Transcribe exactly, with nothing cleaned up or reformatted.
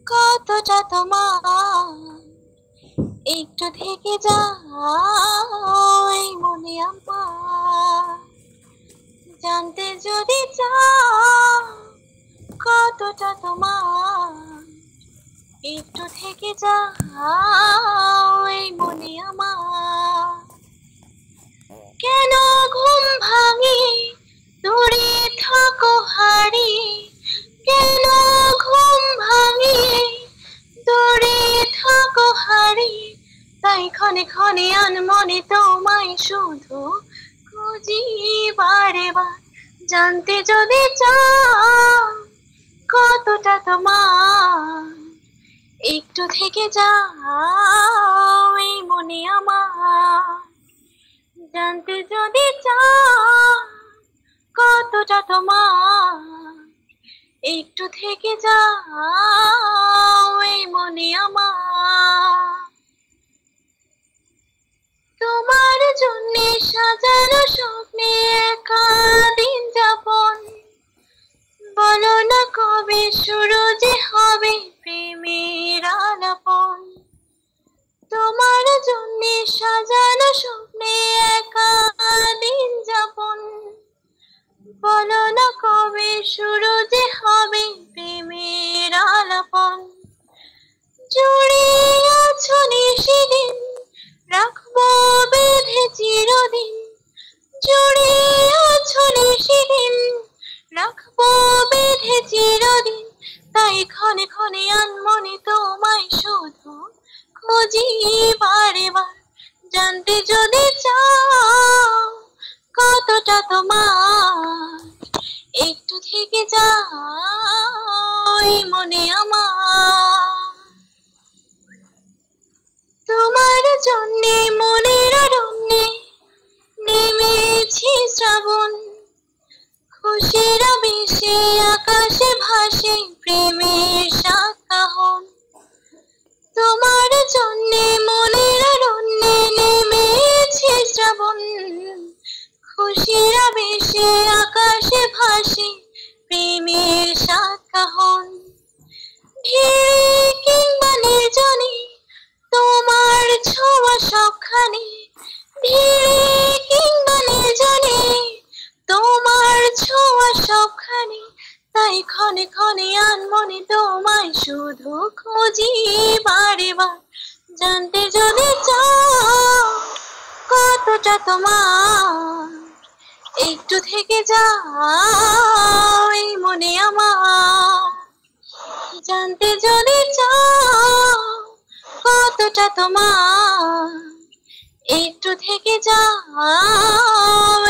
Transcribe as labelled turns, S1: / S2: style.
S1: কতটা তোমার একটু থেকে যাও এই মনে আমার, জানতে যদি চাও কতটা তোমার একটু থেকে যাও এই মনে আমার। কেন ঘুম ভাঙি দূরে থাকো হারিয়ে, কেন ঘুম ভাঙি দূরে থাকো হারিয়ে, তাই ক্ষণে ক্ষণে আনমনে তোমায় শুধু খুঁজি বারে বার। জানতে যদি চাও কতটা তোমার একটু থেকে যাও এই মনে আমার, জানতে যদি চাও কতটা তোমার একটু থেকে যাও এই মনে আমার। তোমার জন্য সাজানো স্বপ্নে একা দিন যাপন, বলো না কবে শুরু যে হবে প্রেমের আলাপন। তোমার জন্য সাজানো স্বপ্নে একা দিন যাপন, বলো না কবে শুরু যে হবে প্রেমের আলাপন। জড়িয়ে আছো নিশিদিন রাখবো বেঁধে চিরদিন, জড়িয়ে আছো নিশিদিন রাখবো বেঁধে চিরদিন, তাই ক্ষণে ক্ষণে আনমনে তোমায় শুধু খুঁজি বারে বার। জানতে যদি চাও কতটা তোমার একটু থেকে যাও এই মনে আমার। তোমার জন্যে মনের অরণ্যে নেমেছি শ্রাবণ, খুশির আবেশে আকাশে ভাসে প্রেমের সাতকাহন। তোমার জন্যে মনের অরণ্যে নেমেছি শ্রাবণ, খুশির আবেশে আকাশে ভাসে প্রেমের সাতকাহন। ভিড়ে কিংবা নির্জনে তোমার ছোঁয়া সবখানে, ভিড়ে কিংবা নির্জনে তোমার ছোঁয়া সবখানে, তাই ক্ষণে ক্ষণে আনমনে তোমায় শুধু খুঁজি বারে বার। জানতে যদি চাও কতটা তোমার একটু থেকে যাও এই মনে আমার, জানতে যদি চাও কতটা তোমার একটু থেকে যাও